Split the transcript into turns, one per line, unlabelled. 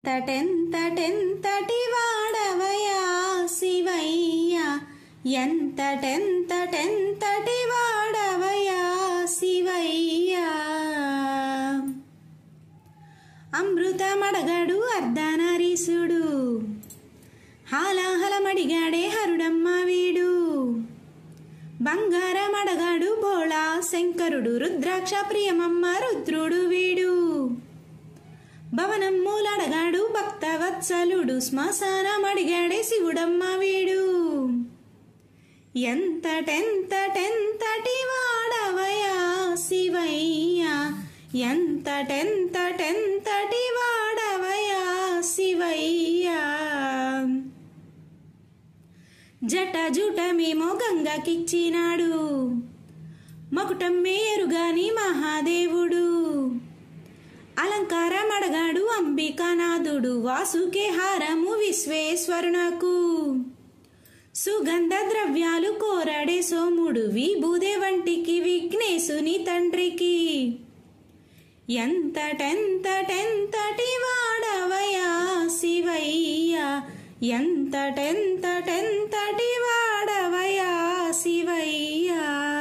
ఎంతటెంతటెంతటి వాడవయా శివయ్య, ఎంతటెంతటెంతటి వాడవయా శివయ్య. అమృతమడగడు అర్ధనారీసుడు, హాలాహలమడిగాడే హరుడమ్మ వీడు. బంగారమడగాడు బోళా శంకరుడు, రుద్రాక్ష ప్రియమమ్మ రుద్రుడు వీడు. భవనం మూలడగాడు భక్తవత్సలుడు, శ్మశానమడిగాడే శివుడమ్మ వీడు. ఎంతటెంతటెంతటి వాడవయా శివయ్య, ఎంతటెంతటెంతటి వాడవయా శివయ్య. జట జుటమేమో గంగకిచ్చినాడు, మకుటం మేరుగాని మహాదేవుడు. అలంకారమడగాడు అంబికానాథుడు, వాసుకే హారము విశ్వేశ్వరునకు. సుగంధ ద్రవ్యాలు కోరడే సోముడు, విభూదే వంటికి విఘ్నేశుని తండ్రికి. ఎంతటెంతటెంతటి వాడవయా శివయ్య, ఎంతటెంతటెంతటి వాడవయా శివయ్య.